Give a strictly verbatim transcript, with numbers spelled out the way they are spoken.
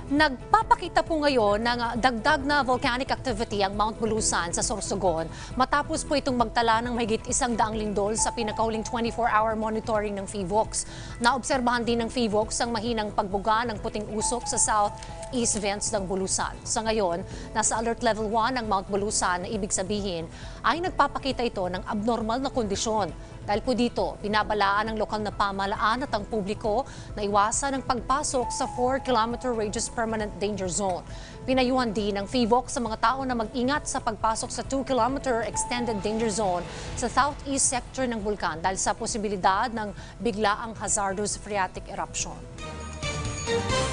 Nagpapakita po ngayon ng uh, dagdag na volcanic activity ang Mount Bulusan sa Sorsogon matapos po itong magtala ng mahigit isang daang lindol sa pinakahuling twenty-four hour monitoring ng PHIVOLCS. Naobserbahan din ng PHIVOLCS ang mahinang pagbuga ng puting usok sa southeast vents ng Bulusan. Sa ngayon, nasa alert level one ang Mount Bulusan na ibig sabihin ay nagpapakita ito ng abnormal na kondisyon. Dahil po dito, binabalaan ng lokal na pamahalaan at ang publiko na iwasan ang pagpasok sa four kilometer radius permanent danger zone. Pinayuhan din ng PHIVOLCS sa mga tao na mag-ingat sa pagpasok sa two kilometer extended danger zone sa southeast sector ng bulkan dahil sa posibilidad ng biglaang hazardous phreatic eruption.